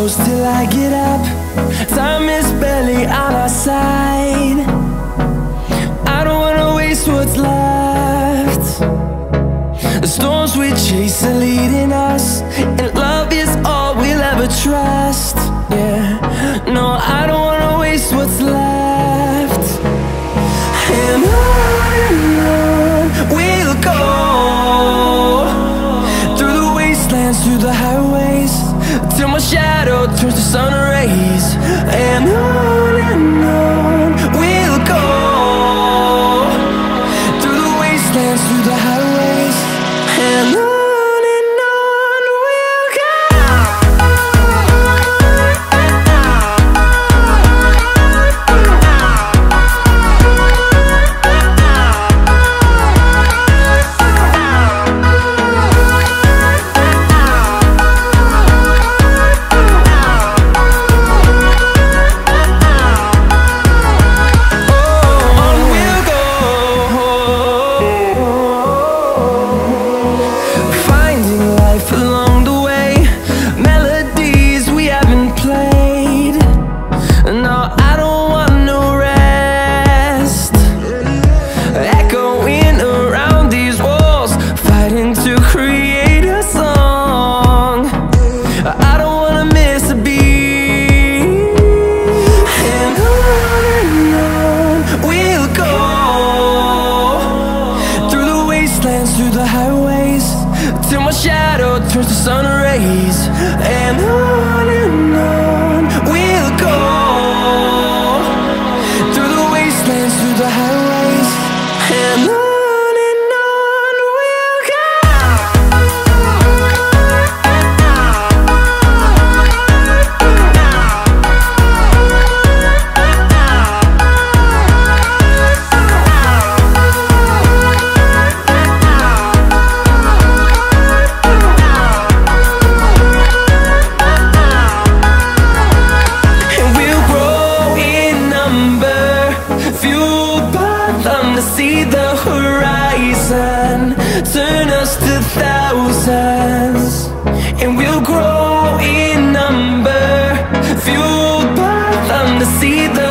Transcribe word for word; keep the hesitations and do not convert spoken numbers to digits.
close till I get up. Time is barely on our side. I don't wanna waste what's left. The storms we chase are leading us, and love is all we'll ever trust. Yeah, no, I don't wanna waste what's left. And on and on we'll go, through the wastelands, through the highways, till my shadow turns to sun rays. And on and on we'll go, through the wastelands, through the highways, and on. Through the highways, till my shadow turns to sun rays. And on and on we'll go, through the wastelands, through the highways, and on. See the horizon turn us to thousands, and we'll grow in number, fueled by them to see the